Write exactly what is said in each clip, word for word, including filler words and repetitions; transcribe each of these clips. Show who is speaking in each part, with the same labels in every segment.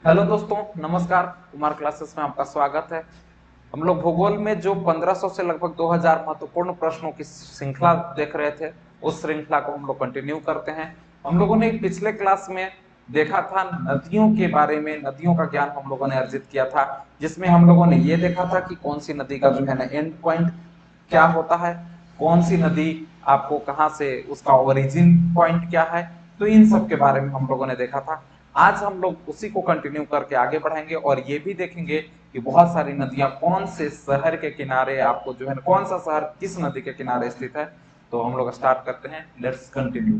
Speaker 1: Hello दोस्तों, नमस्कार। Kumar classes में आपका स्वागत है। हम लोग भूगोल में जो पंद्रह सौ से लगभग दो हज़ार महत्वपूर्ण प्रश्नों की श्रृंखला देख रहे थे, उस श्रृंखला को हम लोग कंटिन्यू करते हैं। हम लोगों ने पिछले क्लास में देखा था नदियों के बारे में, नदियों का ज्ञान हम लोगों ने अर्जित किया था, जिसमें हम लोगों ने ये देखा था कि कौन सी नदी का जो है ना एंड पॉइंट क्या होता है, कौन सी नदी आपको कहाँ से उसका ओरिजिन पॉइंट क्या है। तो इन सब के बारे में हम लोगों ने देखा था। आज हम लोग उसी को कंटिन्यू करके आगे बढ़ेंगे और ये भी देखेंगे कि बहुत सारी नदियां कौन से शहर के किनारे, आपको जो है कौन सा शहर किस नदी के किनारे स्थित है। तो हम लोग स्टार्ट करते हैं, लेट्स कंटिन्यू।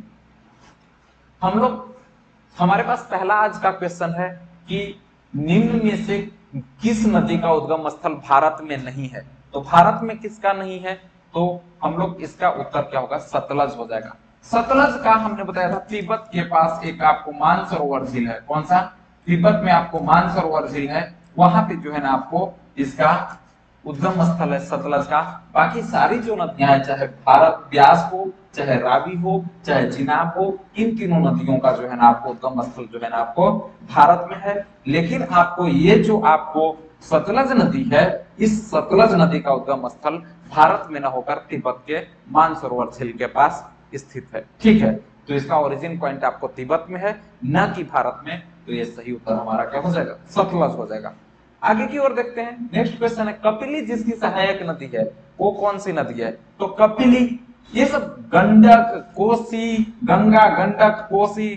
Speaker 1: हम लोग हमारे पास पहला आज का क्वेश्चन है कि निम्न में से किस नदी का उद्गम स्थल भारत में नहीं है। तो भारत में किसका नहीं है, तो हम लोग इसका उत्तर क्या होगा, सतलज हो जाएगा। सतलज का हमने बताया था तिब्बत के पास एक आपको मानसरोवर झील है। कौन सा? तिब्बत में आपको मानसरोवर झील है, वहां पे जो है ना आपको इसका उद्गम स्थल है सतलज का। बाकी सारी जो नदियां हैं, चाहे भारत ब्यास हो, चाहे रावी हो, चाहे चिनाब हो, इन तीनों नदियों का जो है ना आपको उद्गम स्थल जो है ना आपको भारत में है। लेकिन आपको ये जो आपको सतलज नदी है, इस सतलज नदी का उद्गम स्थल भारत में न होकर तिब्बत के मानसरोवर झील के पास स्थित है। ठीक है, तो इसका ओरिजिन पॉइंट आपको तिब्बत में है, न कि भारत में। तो ये सही उत्तर हमारा क्या हो जाएगा, सतलज हो जाएगा। आगे की ओर देखते हैं, नेक्स्ट क्वेश्चन है कपिली जिसकी सहायक नदी है, वो कौन सी नदी है। तो कपिली, ये सब गंडक, कोसी, गंगा, गंडक, कोसी,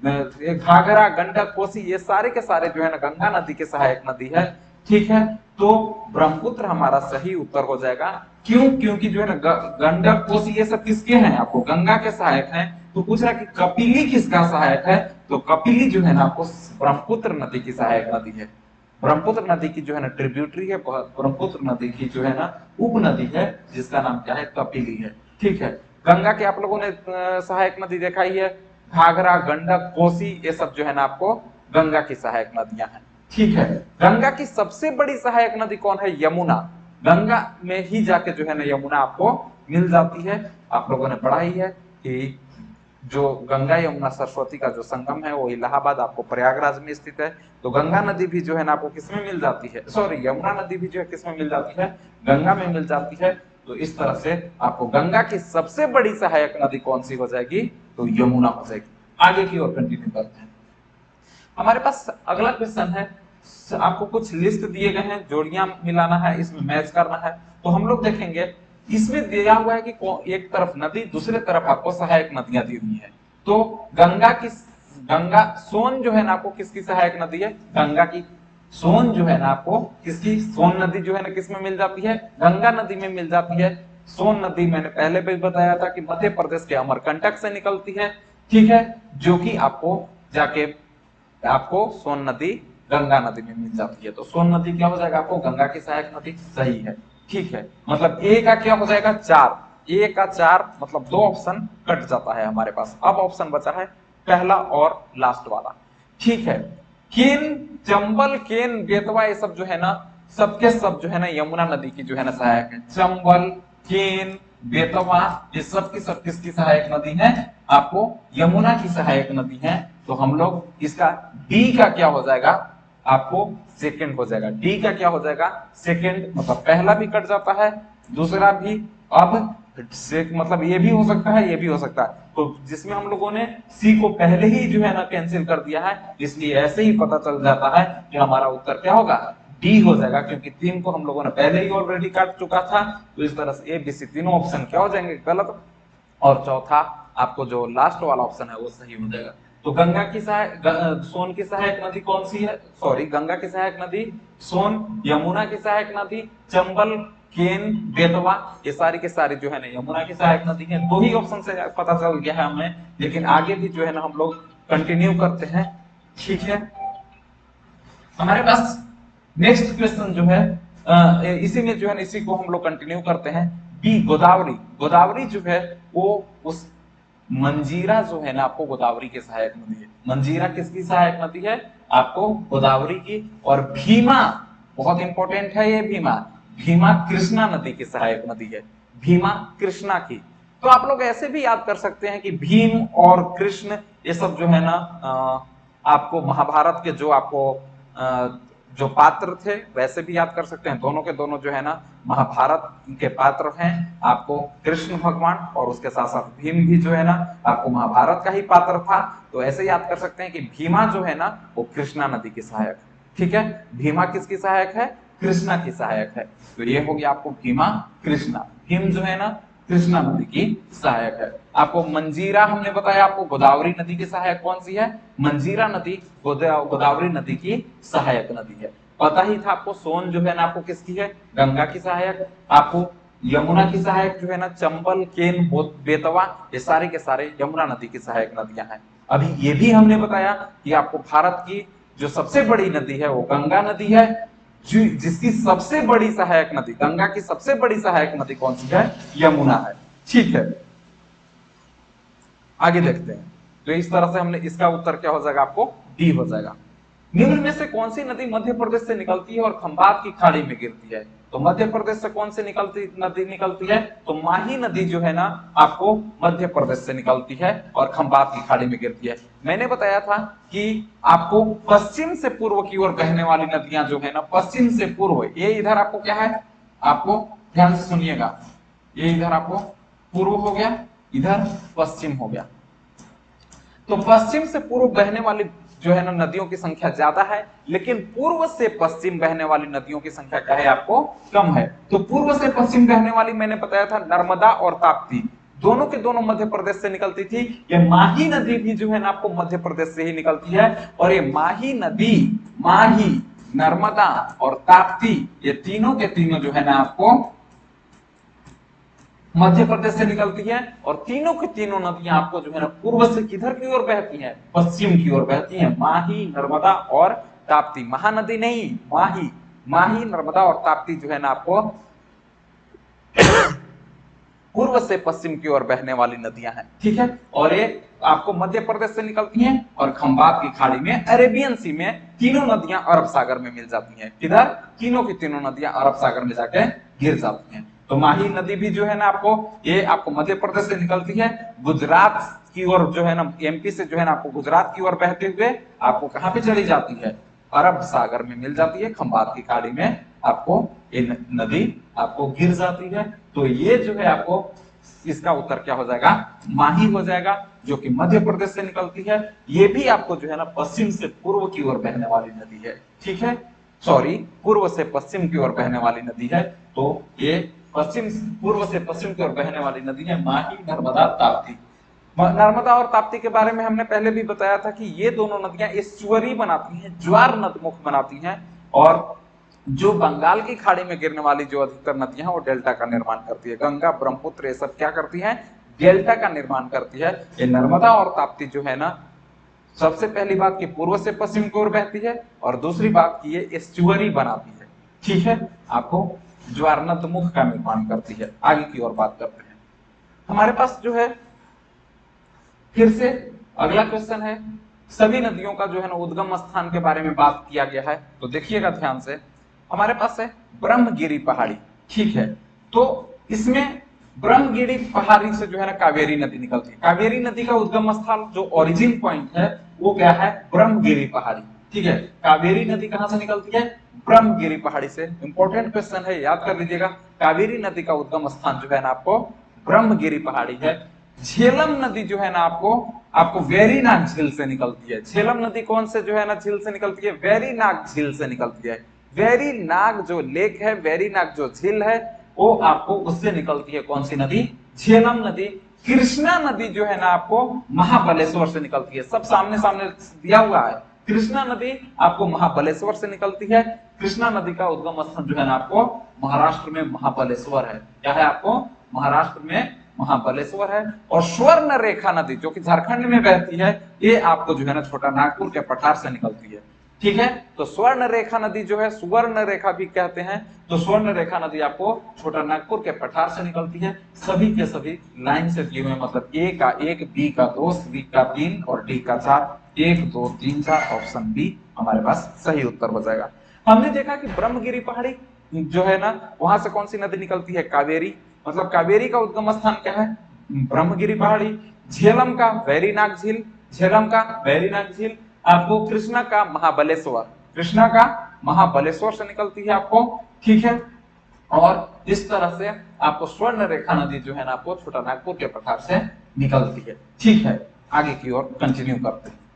Speaker 1: घाघरा, गंडक, कोसी, ये सारे के सारे जो है ना गंगा नदी के सहायक नदी है। ठीक है, तो ब्रह्मपुत्र हमारा सही उत्तर हो जाएगा। क्यों? क्योंकि जो है ना गंडक, कोसी, ये सब किसके हैं, आपको गंगा के सहायक हैं। तो पूछ रहा कि कपिली किसका सहायक है, तो कपिली जो है ना आपको ब्रह्मपुत्र नदी की सहायक नदी है। ब्रह्मपुत्र नदी की जो है ना ट्रिब्यूटरी है, ब्रह्मपुत्र नदी की जो है ना उप नदी है, जिसका नाम क्या है, कपिली है। ठीक है, गंगा के आप लोगों ने सहायक नदी देखा ही है, घाघरा, गंडक, कोसी, ये सब जो है ना आपको गंगा की सहायक नदियां हैं। ठीक है, गंगा की सबसे बड़ी सहायक नदी कौन है, यमुना। गंगा में ही जाके जो है ना यमुना आपको मिल जाती है। आप लोगों ने पढ़ा ही है कि जो गंगा यमुना सरस्वती का जो संगम है वो इलाहाबाद आपको प्रयागराज में स्थित है। तो गंगा नदी भी जो है ना आपको किसमें मिल जाती है, सॉरी यमुना नदी भी जो है किसमें मिल जाती है, गंगा में मिल जाती है। तो इस तरह से आपको गंगा की सबसे बड़ी सहायक नदी कौन सी हो जाएगी, तो यमुना हो जाएगी। आगे की ओर कंटिन्यू करते हैं। हमारे पास अगला क्वेश्चन है, आपको कुछ लिस्ट दिए गए हैं, जोड़ियां मिलाना है, इसमें मैच करना है। तो हम लोग देखेंगे, इसमें दिया हुआ है कि एक तरफ नदी, दूसरे तरफ आपको सहायक नदियां दी हुई है। तो गंगा की, गंगा सोन जो है ना आपको किसकी सहायक नदी है, गंगा की। सोन जो है ना आपको किसकी, सोन नदी जो है ना किसमें मिल जाती है, गंगा नदी में मिल जाती है। सोन नदी मैंने पहले भी बताया था कि मध्य प्रदेश के अमरकंटक से निकलती है। ठीक है, जो कि आपको जाके आपको सोन नदी गंगा नदी में मिल जाती है। तो सोन नदी क्या हो जाएगा, आपको गंगा की सहायक नदी। सही है। ठीक है, मतलब ए का क्या हो जाएगा, चार, ए का चार, मतलब दो ऑप्शन कट जाता है हमारे पास। अब ऑप्शन बचा है पहला और लास्ट वाला। ठीक है, केन, चंबल, केन, बेतवा, ये सब जो है ना, सबके सब जो है ना यमुना नदी की जो है ना सहायक है। चंबल, केन, बेतवा, ये सब की सब किसकी सहायक नदी है, आपको यमुना की सहायक नदी है। तो हम लोग इसका डी का क्या हो जाएगा, आपको सेकंड हो जाएगा। डी का क्या हो जाएगा, सेकंड, मतलब पहला भी कट जाता है, दूसरा भी। अब से मतलब ये भी हो सकता है, ये भी हो सकता है। तो जिसमें हम लोगों ने सी को पहले ही जो है ना कैंसिल कर दिया है, इसलिए ऐसे ही पता चल जाता है कि हमारा उत्तर क्या होगा, डी हो जाएगा। क्योंकि तीन को हम लोगों ने पहले ही ऑलरेडी काट चुका था। तो इस तरह से ए बी सी तीनों ऑप्शन क्या हो जाएंगे, गलत। और चौथा आपको जो लास्ट वाला ऑप्शन है वो सही हो जाएगा। तो गंगा की सहायक, सोन की सहायक नदी कौन सी है, सॉरी गंगा की सहायक नदी सोन, यमुना की सहायक नदी चंबल, केन, बेतवा, ये सारी के सारी जो है ना यमुना की सहायक नदी है। दो ही ऑप्शन से पता चल गया है हमें, लेकिन आगे भी जो है ना हम लोग कंटिन्यू करते हैं। ठीक है, हमारे पास नेक्स्ट क्वेश्चन जो है आ, इसी में जो है इसी को हम लोग कंटिन्यू करते हैं। बी, गोदावरी। गोदावरी जो है वो उस मंजीरा जो है ना आपको गोदावरी की सहायक नदी है। मंजीरा किसकी सहायक नदी है, आपको गोदावरी की। और भीमा, बहुत इंपॉर्टेंट है ये भीमा, भीमा कृष्णा नदी की सहायक नदी है। भीमा कृष्णा की। तो आप लोग ऐसे भी याद कर सकते हैं कि भीम और कृष्ण, ये सब जो है ना आपको महाभारत के जो आपको जो पात्र थे वैसे भी याद कर सकते हैं। दोनों के दोनों जो है ना महाभारत के पात्र हैं। आपको कृष्ण भगवान और उसके साथ साथ भीम भी जो है ना आपको महाभारत का ही पात्र था। तो ऐसे याद कर सकते हैं कि भीमा जो है ना वो कृष्णा नदी की सहायक है। ठीक है, भीमा किसकी सहायक है? कृष्णा की सहायक है। तो ये हो गया आपको भीमा कृष्णा। भीम जो है ना कृष्णा नदी की सहायक है। आपको मंजीरा हमने बताया, आपको गोदावरी नदी की सहायक कौन सी है? मंजीरा नदी गोदावरी नदी की सहायक नदी है। पता ही था आपको। सोन जो है ना आपको किसकी है? गंगा की सहायक। आपको यमुना की सहायक जो है ना चंबल, केन, बेतवा, ये सारे के सारे यमुना नदी की सहायक नदियां हैं। अभी ये भी हमने बताया कि आपको भारत की जो सबसे बड़ी नदी है वो गंगा नदी है, जिसकी सबसे बड़ी सहायक नदी, गंगा की सबसे बड़ी सहायक नदी कौन सी है? यमुना है। ठीक है, आगे देखते हैं। तो इस तरह से हमने, इसका उत्तर क्या हो जाएगा आपको? डी हो जाएगा। निम्न में से कौन सी नदी मध्य प्रदेश से निकलती है और खंबात की खाड़ी में गिरती है? तो मध्य प्रदेश से कौन सी निकलती नदी निकलती है? तो माही नदी जो है ना आपको मध्य प्रदेश से निकलती है और खंबात की खाड़ी में गिरती है। मैंने बताया था कि आपको पश्चिम से पूर्व की ओर बहने वाली नदियां जो है ना, पश्चिम से पूर्व, ये इधर आपको क्या है? आपको ध्यान से सुनिएगा, ये इधर आपको पूर्व हो गया, इधर पश्चिम हो गया। तो पश्चिम से पूर्व बहने वाली जो है ना नदियों की संख्या ज्यादा है, लेकिन पूर्व से पश्चिम बहने वाली नदियों की संख्या क्या है? आपको कम है। तो पूर्व से पश्चिम बहने वाली मैंने बताया था नर्मदा और ताप्ती, दोनों के दोनों मध्य प्रदेश से निकलती थी। ये माही नदी भी जो है ना आपको मध्य प्रदेश से ही निकलती है। और ये माही नदी, माही, नर्मदा और ताप्ती, ये तीनों के तीनों जो है ना आपको मध्य प्रदेश से निकलती है। और तीनों की तीनों नदियां आपको जो है ना पूर्व से किधर की ओर बहती हैं? पश्चिम की ओर बहती हैं। माही, नर्मदा और ताप्ती। महानदी नहीं, माही, माही, नर्मदा और ताप्ती जो है ना आपको पूर्व से पश्चिम की ओर बहने वाली नदियां हैं। ठीक है, और ये आपको मध्य प्रदेश से निकलती हैं और खंबात की खाड़ी में, अरेबियन सी में तीनों नदियां अरब सागर में मिल जाती हैं। किधर? तीनों की तीनों नदियां अरब सागर में जाके गिर जाती हैं। तो माही नदी भी जो है ना आपको, ये आपको मध्य प्रदेश से निकलती है, गुजरात की ओर जो है ना, एमपी से जो है ना आपको गुजरात की ओर बहते हुए आपको कहां पे चली जाती है? अरब सागर में मिल जाती है। खंबात की खाड़ी में आपको ये नदी आपको गिर जाती है। तो ये जो है आपको, इसका उत्तर क्या हो जाएगा? माही हो जाएगा, जो कि मध्य प्रदेश से निकलती है। ये भी आपको जो है ना पश्चिम से पूर्व की ओर बहने वाली नदी है। ठीक है, सॉरी, पूर्व से पश्चिम की ओर बहने वाली नदी है। तो ये पश्चिम, पूर्व से पश्चिम की ओर बहने वाली नदी है माही, नर्मदा, ताप्ती। नर्मदा और ताप्ती के बारे में हमने पहले भी बताया था कि ये दोनों नदियां एस्चुअरी बनाती हैं, ज्वार नदमुख बनाती हैं। और जो बंगाल की खाड़ी में गिरने वाली जो अधिकतर नदियां हैं वो डेल्टा का निर्माण करती है। गंगा, ब्रह्मपुत्र, ये सब क्या करती हैं? डेल्टा का निर्माण करती है। ये नर्मदा और ताप्ती जो है ना, सबसे पहली बात की पूर्व से पश्चिम की ओर बहती है, और दूसरी बात की ये एस्चुअरी बनाती है। ठीक है, आपको ज्वारनदमुख का निर्माण करती है। आगे की ओर बात करते हैं। हमारे पास जो है फिर से अगला क्वेश्चन है, सभी नदियों का जो है ना उद्गम स्थान के बारे में बात किया गया है। तो देखिएगा ध्यान से, हमारे पास है ब्रह्मगिरी पहाड़ी। ठीक है, तो इसमें ब्रह्मगिरी पहाड़ी से जो है ना कावेरी नदी निकलती है। कावेरी नदी का उद्गम स्थल, जो ओरिजिन पॉइंट है, वो क्या है? ब्रह्मगिरी पहाड़ी। ठीक है, कावेरी नदी कहां से निकलती है? ब्रह्मगिरी पहाड़ी से। इंपॉर्टेंट क्वेश्चन है, याद कर लीजिएगा। कावेरी नदी का उद्गम स्थान जो है ना आपको ब्रह्मगिरी पहाड़ी है। झेलम नदी जो है ना आपको आपको वेरीनाग झील से निकलती है। झेलम नदी कौन से जो है ना झील से निकलती है? वेरीनाग झील से निकलती है। वेरीनाग जो लेक है, वेरीनाग जो झील है, वो आपको उससे निकलती है। कौन सी नदी? झेलम नदी। कृष्णा नदी जो है ना आपको महाबलेश्वर से निकलती है। सब सामने सामने दिया हुआ है। कृष्णा नदी आपको महाबलेश्वर से निकलती है। कृष्णा नदी का उद्गम स्थान जो है ना आपको महाराष्ट्र में महाबलेश्वर है। क्या है? आपको महाराष्ट्र में महाबलेश्वर है। और स्वर्ण रेखा नदी जो कि झारखंड में बहती है, ये आपको जो है ना छोटा नागपुर के पठार से निकलती है। ठीक है, तो स्वर्ण रेखा नदी जो है, सुवर्ण रेखा भी कहते हैं, तो स्वर्ण रेखा नदी आपको छोटा नागपुर के पठार से निकलती है। सभी के सभी लाइन से दिए हुए, मतलब ए का एक, बी का दो, सी का तीन और डी का चार। एक, दो, तीन, चार, ऑप्शन बी हमारे पास सही उत्तर हो जाएगा। हमने देखा कि ब्रह्मगिरी पहाड़ी जो है ना, वहां से कौन सी नदी निकलती है? कावेरी। मतलब कावेरी का उद्गम स्थान क्या है? ब्रह्मगिरी पहाड़ी। झेलम का वेरीनाग झील, झेलम का वेरीनाग झील। आपको कृष्णा का महाबलेश्वर, कृष्णा का महाबलेश्वर से निकलती है आपको, ठीक है। और इस तरह से आपको स्वर्ण रेखा नदी जो है ना आपको छोटा नागपुर के प्रकार से निकलती है, ठीक है। आगे की ओर कंटिन्यू करते हैं।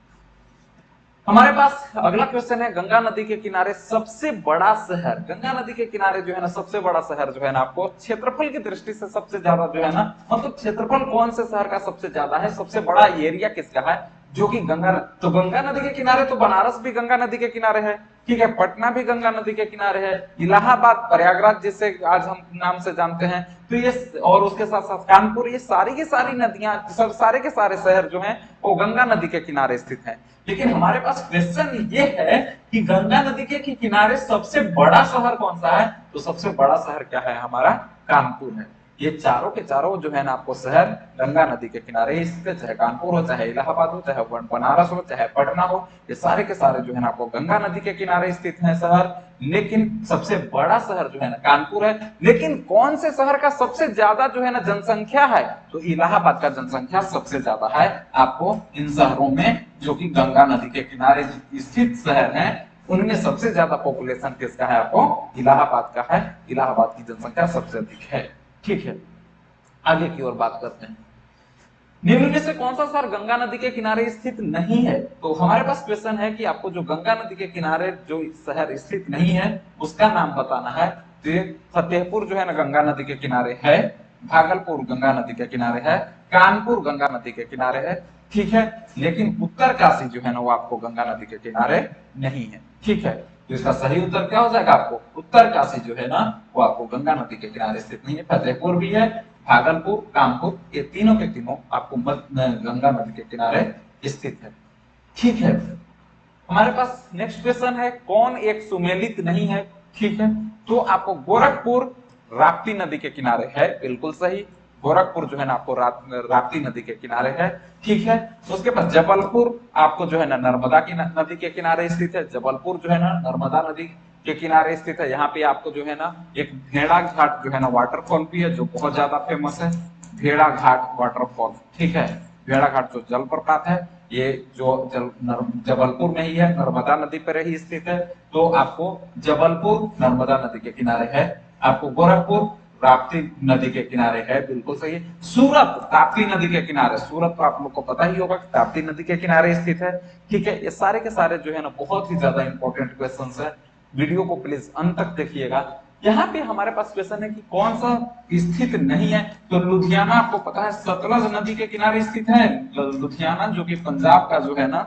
Speaker 1: हमारे पास अगला क्वेश्चन है, गंगा नदी के किनारे सबसे बड़ा शहर। गंगा नदी के किनारे जो है ना सबसे बड़ा शहर जो है ना आपको क्षेत्रफल की दृष्टि से सबसे ज्यादा जो है ना, मतलब क्षेत्रफल कौन से शहर का सबसे ज्यादा है, सबसे बड़ा एरिया किसका है जो कि गंगा, तो गंगा नदी के किनारे तो बनारस भी गंगा नदी के किनारे है, ठीक है, पटना भी गंगा नदी के किनारे है, इलाहाबाद, प्रयागराज जिसे आज हम नाम से जानते हैं, तो ये और उसके साथ साथ कानपुर, ये सारी की सारी नदियां, सब सारे के सारे शहर जो हैं वो गंगा नदी के किनारे स्थित हैं। लेकिन हमारे पास क्वेश्चन ये है कि गंगा नदी के किनारे सबसे बड़ा शहर कौन सा है, तो सबसे बड़ा शहर क्या है, हमारा कानपुर है। ये चारों के चारों जो है ना आपको शहर गंगा नदी के किनारे स्थित, चाहे कानपुर हो, चाहे इलाहाबाद हो, चाहे बनारस हो, चाहे पटना हो, ये सारे के सारे जो है ना आपको गंगा नदी के किनारे स्थित हैं शहर। लेकिन सबसे बड़ा शहर जो है ना कानपुर है। लेकिन कौन से शहर का सबसे ज्यादा जो है ना जनसंख्या है, तो इलाहाबाद का जनसंख्या सबसे ज्यादा है आपको इन शहरों में जो कि गंगा नदी के किनारे स्थित शहर हैं, उनमें सबसे ज्यादा पॉपुलेशन किसका है, आपको इलाहाबाद का है। इलाहाबाद की जनसंख्या सबसे अधिक है, ठीक है। आगे की ओर बात करते हैं, निम्न में से कौन सा शहर गंगा नदी के किनारे स्थित नहीं है, तो हमारे पास क्वेश्चन है कि आपको जो गंगा नदी के किनारे जो शहर स्थित नहीं है उसका नाम बताना है। तो फतेहपुर जो है ना गंगा नदी के किनारे है, भागलपुर गंगा नदी के किनारे है, कानपुर गंगा नदी के किनारे है, ठीक है। लेकिन उत्तरकाशी जो है ना वो आपको गंगा नदी के किनारे नहीं है, ठीक है। तो इसका सही उत्तर क्या हो जाएगा, आपको उत्तरकाशी जो है ना वो आपको गंगा नदी के किनारे स्थित नहीं है। फतेहपुर भी है, भागलपुर, कानपुर, ये तीनों के तीनों आपको गंगा नदी के किनारे स्थित है, ठीक है। हमारे पास नेक्स्ट क्वेश्चन है, कौन एक सुमेलित नहीं है, ठीक है। तो आपको गोरखपुर राप्ती नदी के किनारे है, बिल्कुल सही। गोरखपुर जो है ना आपको राप्ती नदी के किनारे है, ठीक है। उसके बाद जबलपुर आपको जो है ना नर्मदा की नदी के किनारे स्थित है। जबलपुर जो है ना नर्मदा नदी के किनारे स्थित है। यहाँ पे आपको जो है ना एक भेड़ा घाट जो है ना वाटरफॉल भी है जो बहुत ज्यादा फेमस है, भेड़ा घाट वाटरफॉल, ठीक है। भेड़ा घाट जो जलप्रपात है ये जो जल जबलपुर में ही है, नर्मदा नदी पर ही स्थित है। तो आपको जबलपुर नर्मदा नदी के किनारे है। आपको गोरखपुर राप्ती नदी के किनारे है, बिल्कुल सही है। सूरत ताप्ती नदी के किनारे, सूरत तो आप लोग को पता ही होगा कि ताप्ती नदी के किनारे स्थित है, ठीक है। ये सारे के सारे जो है ना बहुत ही ज्यादा इंपॉर्टेंट क्वेश्चंस है, वीडियो को प्लीज अंत तक देखिएगा। यहाँ पे हमारे पास क्वेश्चन है कि कौन सा स्थित नहीं है, तो लुधियाना आपको पता है सतलज नदी के किनारे स्थित है। लुधियाना जो कि पंजाब का जो है ना,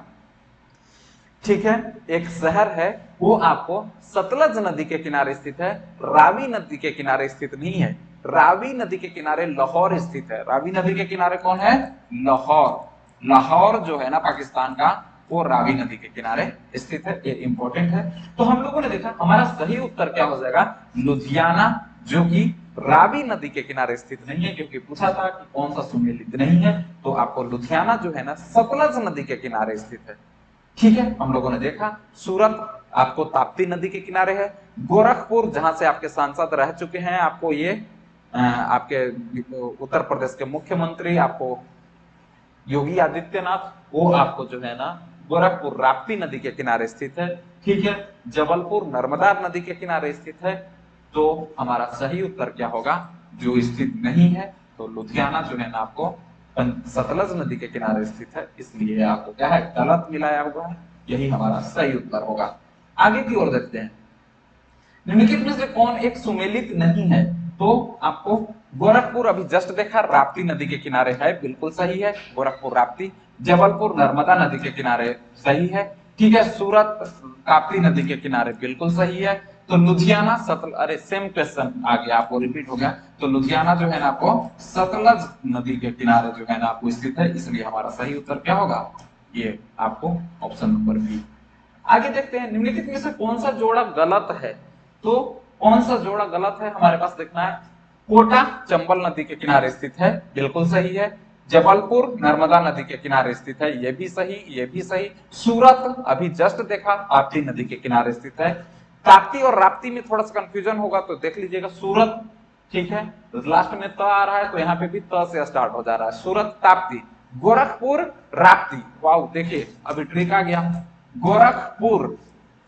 Speaker 1: ठीक है, एक शहर है, वो आपको सतलज नदी के किनारे स्थित है, रावी नदी के किनारे स्थित नहीं है। रावी नदी के किनारे लाहौर स्थित है। रावी नदी के किनारे कौन है, लाहौर। लाहौर जो है ना पाकिस्तान का, वो रावी नदी के किनारे स्थित है, ये इंपॉर्टेंट है। तो हम लोगों ने देखा हमारा सही उत्तर क्या हो जाएगा, लुधियाना, जो कि रावी नदी के किनारे स्थित नहीं है, क्योंकि पूछा था कि कौन सा सुमेलित नहीं है, तो आपको लुधियाना जो है ना सतलज नदी के किनारे स्थित है, ठीक है। हम लोगों ने देखा सूरत आपको ताप्ती नदी के किनारे है। गोरखपुर जहां से आपके सांसद रह चुके हैं, आपको ये आपके उत्तर प्रदेश के मुख्यमंत्री आपको योगी आदित्यनाथ, वो आपको जो है ना गोरखपुर राप्ती नदी के किनारे स्थित है, ठीक है। जबलपुर नर्मदा नदी के किनारे स्थित है। तो हमारा सही उत्तर क्या होगा, जो स्थित नहीं है, तो लुधियाना जो है ना आपको सतलज नदी के किनारे स्थित है, इसलिए आपको क्या है गलत मिलाया हुआ है, यही हमारा सही उत्तर होगा। आगे की ओर देखते हैं, निम्नलिखित में से कौन एक सुमेलित नहीं है, तो आपको गोरखपुर अभी जस्ट देखा राप्ती नदी के किनारे है, बिल्कुल सही है, गोरखपुर राप्ती। जबलपुर नर्मदा नदी के किनारे सही है, ठीक है। सूरत ताप्ती नदी के किनारे बिल्कुल सही है। तो लुधियाना सतल अरे सेम क्वेश्चन आ गया, आपको रिपीट हो गया। तो लुधियाना जो है ना आपको सतलज नदी के किनारे जो है ना आपको स्थित है, इसलिए हमारा सही उत्तर क्या होगा, ये आपको ऑप्शन नंबर बी। आगे देखते हैं, निम्नलिखित में से कौन सा जोड़ा गलत है, तो कौन सा जोड़ा गलत है हमारे पास देखना है। कोटा चंबल नदी के किनारे स्थित है, बिल्कुल सही है। जबलपुर नर्मदा नदी के किनारे स्थित है, ये भी सही, ये भी सही। सूरत अभी जस्ट देखा ताप्ती नदी के किनारे स्थित है। ताप्ती और राप्ती में थोड़ा सा कंफ्यूजन होगा, तो देख लीजिएगा सूरत, ठीक है, लास्ट में त आ रहा है, तो यहाँ पे भी त से स्टार्ट हो जा रहा है, सूरत ताप्ती। गोरखपुर राप्ती, वाह देखिए अभी ट्रिक आ गया, गोरखपुर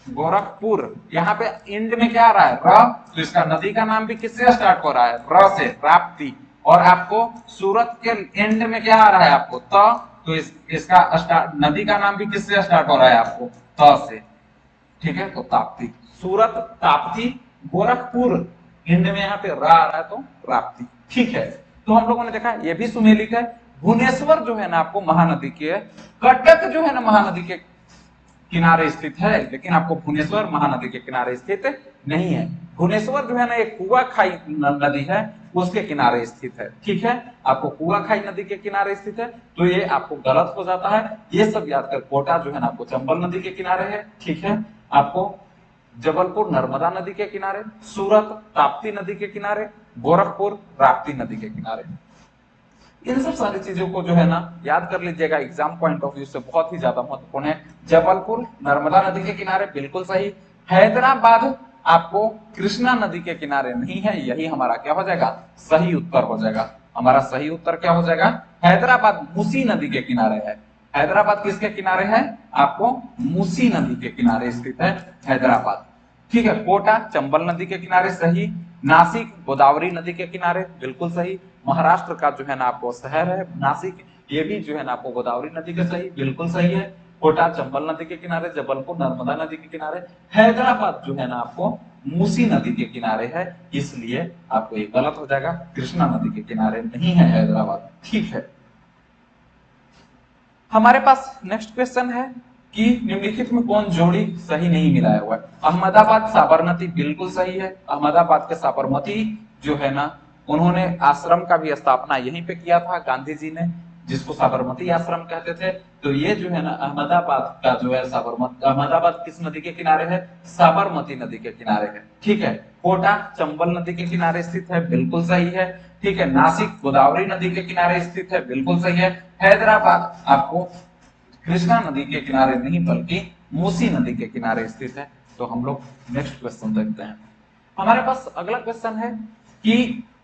Speaker 1: गोरखपुर, यहाँ पे इंड में क्या आ रहा है, र, तो इसका नदी का नाम भी किससे स्टार्ट हो रहा है, र से, राप्ती। और आपको सूरत के एंड में क्या आ रहा है आपको, त, तो इस, इसका स्टार्ट, नदी का नाम भी किससे स्टार्ट हो रहा है आपको, त से, ठीक है। तो ताप्ती, सूरत, ताप्ती, गोरखपुर, एंड में यहाँ पे रा आ रहा है तो राप्ती, ठीक है। तो हम लोगों ने देखा ये भी सुमेलित है। भुवनेश्वर जो है ना आपको महानदी के, कटक जो है ना महानदी के किनारे स्थित है, लेकिन आपको भुवनेश्वर महानदी के किनारे स्थित नहीं है। भुवनेश्वर जो है ना एक कुआखाई नदी है, उसके किनारे स्थित है, ठीक है। आपको कुआखाई नदी के किनारे स्थित है, तो ये आपको गलत हो जाता है। ये सब याद कर, कोटा जो है ना आपको चंबल नदी के किनारे है, ठीक है। आपको जबलपुर नर्मदा नदी के किनारे, सूरत ताप्ती नदी के किनारे, गोरखपुर राप्ती नदी के किनारे। इन सब सारी चीजों को जो है ना याद कर लीजिएगा, एग्जाम पॉइंट ऑफ व्यू से बहुत ही ज्यादा महत्वपूर्ण है। जबलपुर नर्मदा नदी के किनारे, बिल्कुल सही। हैदराबाद आपको कृष्णा नदी के किनारे नहीं है, यही हमारा क्या हो जाएगा, सही उत्तर हो जाएगा। हमारा सही उत्तर क्या हो जाएगा, हैदराबाद मूसी नदी के किनारे है। हैदराबाद किसके किनारे है, आपको मूसी नदी के किनारे स्थित है हैदराबाद, ठीक है। कोटा चंबल नदी के किनारे, सही। नासिक गोदावरी नदी के किनारे, बिल्कुल सही। महाराष्ट्र का जो है ना आपको शहर है नासिक, ये भी जो है ना आपको गोदावरी नदी के, सही, बिल्कुल सही है। कोटा चंबल नदी के किनारे, जबलपुर नर्मदा नदी के किनारे, हैदराबाद जो है ना आपको मूसी नदी के किनारे है, इसलिए आपको ये गलत हो जाएगा, कृष्णा नदी के किनारे नहीं है हैदराबाद, ठीक है। हमारे पास नेक्स्ट क्वेश्चन है कि निम्नलिखित में कौन जोड़ी सही नहीं मिलाया हुआ है। अहमदाबाद साबरमती, बिल्कुल सही है। अहमदाबाद के साबरमती जो है ना, उन्होंने आश्रम का भी स्थापना यहीं पे किया था गांधी जी ने, जिसको साबरमती आश्रम कहते थे। तो ये जो है ना अहमदाबाद का जो है साबरमती, अहमदाबाद किस नदी के किनारे है, साबरमती नदी के किनारे है, ठीक है। कोटा चंबल नदी के किनारे स्थित है, बिल्कुल सही है, ठीक है। नासिक गोदावरी नदी के किनारे स्थित है, बिल्कुल सही है। हैदराबाद आपको कृष्णा नदी के किनारे नहीं बल्कि मूसी नदी के किनारे स्थित है। तो हम लोग नेक्स्ट क्वेश्चन देखते हैं। हमारे पास अगला क्वेश्चन है कि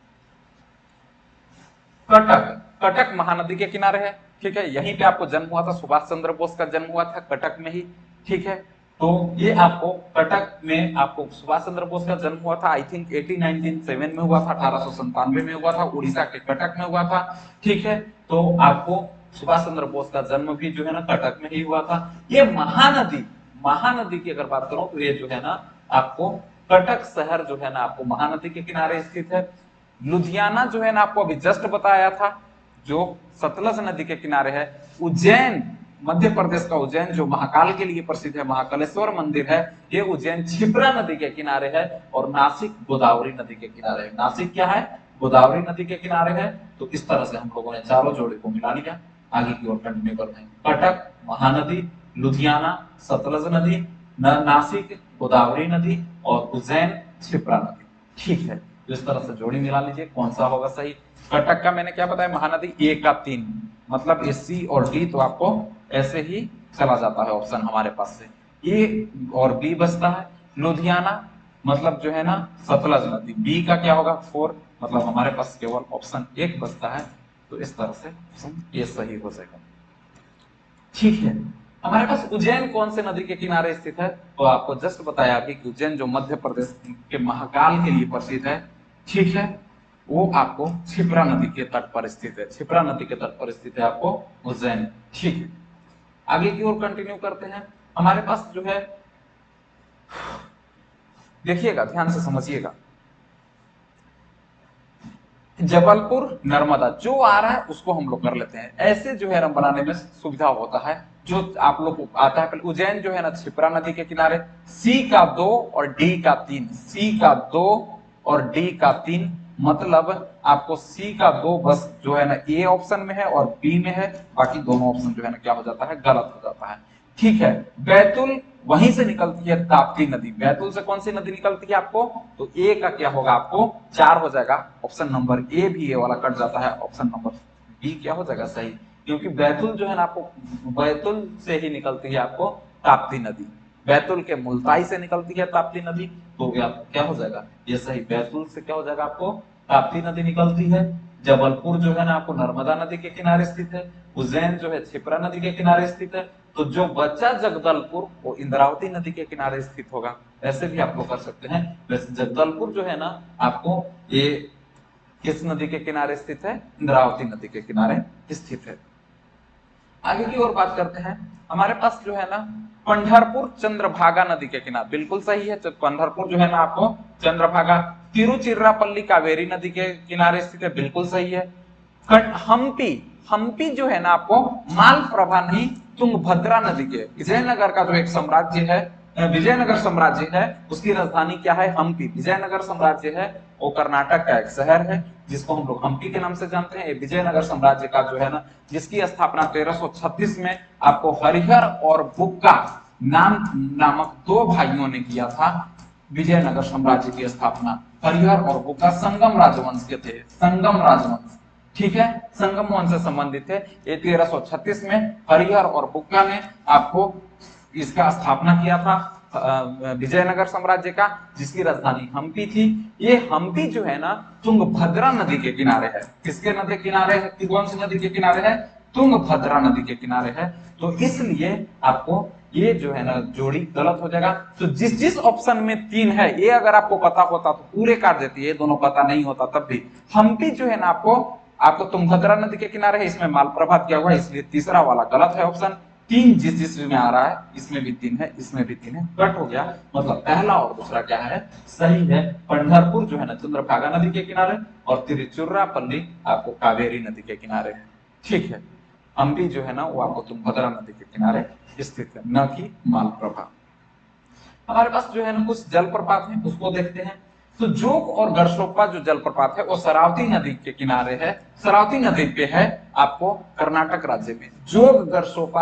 Speaker 1: कटक, कटक महानदी के किनारे है, ठीक है। यहीं पे आपको जन्म हुआ था, सुभाष चंद्र बोस का जन्म हुआ था कटक में ही, ठीक है। तो ये आपको कटक में आपको सुभाष चंद्र बोस का जन्म हुआ था, आई थिंक अठारह सौ सत्तानवे में हुआ था, अठारह सौ संतानवे में हुआ था, उड़ीसा के कटक में हुआ था, ठीक है। तो आपको सुभाष चंद्र बोस का जन्म भी जो है ना कटक में ही हुआ था। ये महानदी, महानदी की अगर बात करूं तो ये जो है ना आपको कटक शहर जो है ना आपको महानदी के किनारे स्थित है। लुधियाना जो है ना आपको अभी जस्ट बताया था, जो सतलज नदी के किनारे है। उज्जैन मध्य प्रदेश का उज्जैन जो महाकाल के लिए प्रसिद्ध है, महाकालेश्वर मंदिर है, ये उज्जैन क्षिप्रा नदी के किनारे है। और नासिक गोदावरी नदी के किनारे है। नासिक क्या है, गोदावरी नदी के किनारे है। तो इस तरह से हम लोगों ने चारों जोड़े को मिला लिया। आगे की ओर कंटिन्यू करते हैं। कटक महानदी, लुधियाना सतलज नदी, नासिक गोदावरी नदी और उज्जैन क्षिप्रा नदी, ठीक है। तो इस तरह से जोड़ी मिला लीजिए, कौन सा होगा सही। कटक का मैंने क्या बताया, महानदी ए का तीन, मतलब ए सी और डी तो आपको ऐसे ही चला जाता है ऑप्शन हमारे पास से, ए और बी बचता है। लुधियाना मतलब जो है ना सतलज नदी, बी का क्या होगा फोर, मतलब हमारे पास केवल ऑप्शन एक बचता है। तो इस तरह से ऑप्शन ए सही हो जाएगा, ठीक है। हमारे पास उज्जैन कौन से नदी के किनारे स्थित है, तो आपको जस्ट बताया अभी कि उज्जैन जो मध्य प्रदेश के महाकाल के लिए प्रसिद्ध है, ठीक है, वो आपको क्षिप्रा नदी के तट पर स्थित है। क्षिप्रा नदी के तट पर स्थित है आपको उज्जैन, ठीक है। आगे की ओर कंटिन्यू करते हैं। हमारे पास जो है, देखिएगा ध्यान से समझिएगा, जबलपुर नर्मदा जो आ रहा है उसको हम लोग कर लेते हैं, ऐसे जो है ना बनाने में सुविधा होता है। जो आप लोग को आता है, उज्जैन जो है ना क्षिप्रा नदी के किनारे, सी का दो और डी का तीन, सी का दो और डी का तीन, मतलब आपको सी का दो बस जो है ना ए ऑप्शन में है और बी में है, बाकी दोनों ऑप्शन जो है ना क्या हो जाता है, गलत हो जाता है, ठीक है। बैतुल वहीं से निकलती है ताप्ती नदी, बैतुल से कौन सी नदी निकलती है आपको, तो ए का क्या होगा आपको चार हो जाएगा, ऑप्शन नंबर ए भी ए वाला कट जाता है, ऑप्शन नंबर बी क्या हो जाएगा सही, क्योंकि बैतुल जो है ना आपको बैतुल से ही निकलती है आपको ताप्ती नदी, बैतुल के मुल्ताई से निकलती है ताप्ती नदी, तो क्या क्या हो जाएगा ये सही, बैतुल से क्या हो जाएगा आपको ताप्ती नदी निकलती है, जबलपुर जो है ना आपको नर्मदा नदी के किनारे स्थित है, उज्जैन जो है क्षिप्रा नदी के किनारे स्थित है, तो जो बच्चा जगदलपुर वो इंद्रावती नदी के किनारे स्थित होगा। ऐसे भी आप लोग कर सकते हैं। वैसे जगदलपुर जो है ना आपको ये किस नदी के किनारे स्थित है? इंद्रावती नदी के किनारे स्थित है। आगे की ओर बात करते हैं, हमारे पास जो है ना पंढरपुर चंद्रभागा नदी के किनारे, बिल्कुल सही है, पंढरपुर जो है ना आपको चंद्रभागा। तिरुचिरापल्ली कावेरी नदी के किनारे स्थित है, बिल्कुल सही है। हम्पी, हम्पी जो है ना आपको मालप्रभा नहीं तुंगभद्रा नदी के, विजयनगर का जो एक साम्राज्य है, विजयनगर साम्राज्य है, उसकी राजधानी क्या है? हम्पी। विजयनगर साम्राज्य है वो कर्नाटक का एक शहर है जिसको हम लोग हम्पी के नाम से जानते हैं। ये विजयनगर साम्राज्य का जो है ना, जिसकी स्थापना तेरह सौ छत्तीस में आपको हरिहर और बुक्का नाम नामक दो भाइयों ने किया था। विजयनगर साम्राज्य की स्थापना हरिहर और बुक्का संगम राजवंश के थे, संगम राजवंश, ठीक है, संगम वंश से संबंधित थे। ये तेरह सौ छत्तीस में हरिहर और बुक्का ने आपको इसका स्थापना किया था विजयनगर साम्राज्य का, जिसकी राजधानी हम्पी थी। ये हम्पी जो है ना तुंगभद्रा नदी के किनारे है। किसके नदी किनारे है? कौन सी नदी के किनारे है? तुंगभद्रा नदी के किनारे है। तो इसलिए आपको ये जो है ना जोड़ी गलत हो जाएगा। तो जिस जिस ऑप्शन में तीन है, ये अगर आपको पता होता तो पूरे काट देती है, दोनों पता नहीं होता तब भी। हम्पी जो है ना आपको आपको तुंगभद्रा नदी के किनारे है, इसमें मालप्रभा किया हुआ है, इसलिए तीसरा वाला गलत है ऑप्शन। तीन जिस जिस में आ रहा है, इसमें भी तीन है, इसमें भी तीन है, कट हो गया। मतलब पहला और दूसरा क्या है? सही है। पंढरपुर जो है ना चंद्रभागा नदी के किनारे और तिरुचिरापल्ली आपको कावेरी नदी के किनारे है, ठीक है। हम्पी जो है ना वो आपको तुंगभद्रा नदी के किनारे स्थित है, न कि मालप्रभा। हमारे पास जो है ना कुछ जलप्रपात है, उसको देखते हैं। तो जोग और गरसोप्पा जो जलप्रपात है वो शरावती नदी के किनारे है, शरावती नदी पे है आपको कर्नाटक राज्य में। जोग गरसोप्पा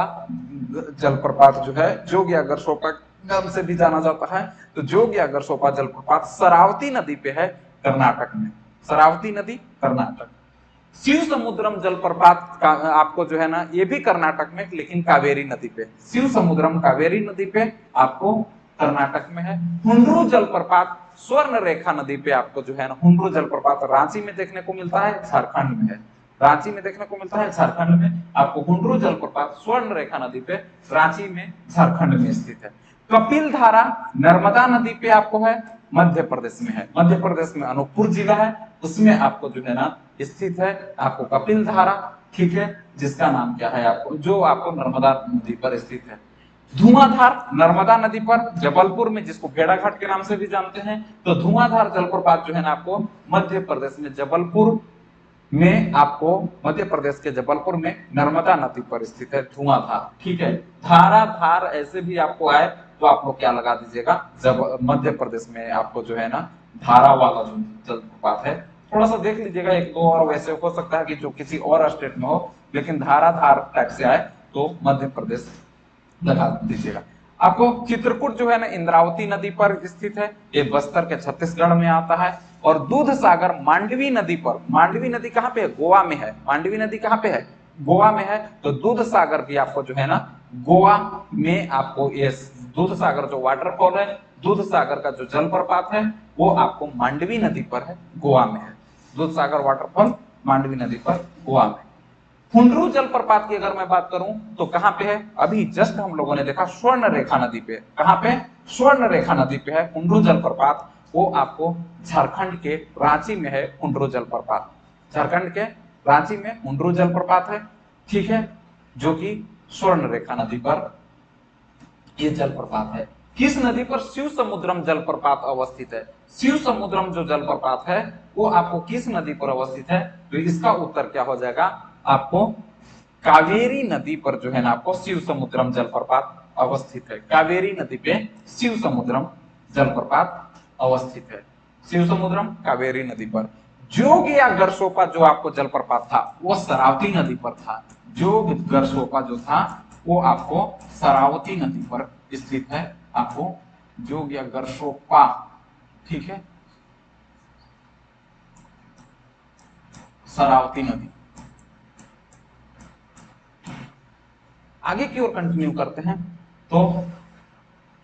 Speaker 1: जलप्रपात जो है, जोग या गरसोप्पा नाम से भी जाना जाता है, तो जोग या गरसोप्पा जलप्रपात शरावती नदी पे है कर्नाटक में, शरावती नदी कर्नाटक। शिव समुद्रम जलप्रपात का आपको जो है ना ये भी कर्नाटक में, लेकिन कावेरी नदी पे। शिव समुद्रम कावेरी नदी पे आपको कर्नाटक में है। हुंड्रू जलप्रपात स्वर्ण रेखा नदी पे आपको जो है ना हुंड्रू जलप्रपात रांची में देखने को मिलता है, झारखंड में है, रांची में देखने को मिलता है, झारखंड में आपको हुंड्रू जलप्रपात स्वर्ण रेखा नदी पे रांची में झारखंड में स्थित है। कपिल धारा नर्मदा नदी पे आपको है, मध्य प्रदेश में है, मध्य प्रदेश में अनूपपुर जिला है, उसमें आपको जो है ना स्थित है आपको कपिल धारा, ठीक है, जिसका नाम क्या है आपको, जो आपको नर्मदा नदी पर स्थित है। धुआंधार नर्मदा नदी पर जबलपुर में, जिसको भेड़ाघाट के नाम से भी जानते हैं, तो धुआंधार जलप्रपात जो है ना आपको मध्य प्रदेश में जबलपुर में, आपको मध्य प्रदेश के जबलपुर में नर्मदा नदी पर स्थित है धुआंधार, ठीक है। धारा धार ऐसे भी आपको आए तो आप लोग क्या लगा दीजिएगा, जब मध्य प्रदेश में आपको जो है ना धारा वाला जो जलप्रपात है, थोड़ा सा देख लीजिएगा, एक दो और वैसे हो सकता है कि जो किसी और स्टेट में हो, लेकिन धारा धार टाइप से आए तो मध्य प्रदेश लगा दीजिएगा। आपको चित्रकूट जो है ना इंद्रावती नदी पर स्थित है, ये बस्तर के छत्तीसगढ़ में आता है। और दूध सागर मांडवी नदी पर, मांडवी नदी कहाँ पे है? गोवा में है। मांडवी नदी कहाँ पे है? गोवा में है। तो दूध सागर भी आपको जो है ना गोवा में आपको ये दूध सागर जो वाटरफॉल है, दूध सागर का जो जलप्रपात है वो आपको मांडवी नदी पर है, गोवा में है। दूध सागर वाटरफॉल मांडवी नदी पर गोवा में। हुंड्रू जलप्रपात की अगर मैं बात करूं तो कहां पे है? अभी जस्ट हम लोगों ने देखा स्वर्ण रेखा नदी पे। कहां पे? स्वर्ण रेखा नदी पे है हुंड्रू जलप्रपात। वो आपको झारखंड के रांची में है हुंड्रू जलप्रपात, झारखंड के रांची में हुंड्रू जलप्रपात है, ठीक है, जो कि स्वर्ण रेखा नदी पर ये जलप्रपात है। किस नदी पर शिव समुद्रम जलप्रपात अवस्थित है? शिव समुद्रम जो जलप्रपात है वो आपको किस नदी पर अवस्थित है? तो इसका उत्तर क्या हो जाएगा आपको? कावेरी नदी पर जो है ना आपको शिव समुद्रम जलप्रपात अवस्थित है। कावेरी नदी पे शिव समुद्रम जलप्रपात अवस्थित है, शिव समुद्रम कावेरी नदी पर। जोग या गरसोपा जो आपको जलप्रपात था वो शरावती नदी पर था। जोग गरसोपा जो था वो आपको शरावती नदी पर स्थित है, आपको जोग या गरसोपा, ठीक है, शरावती नदी। आगे की ओर कंटिन्यू करते हैं। तो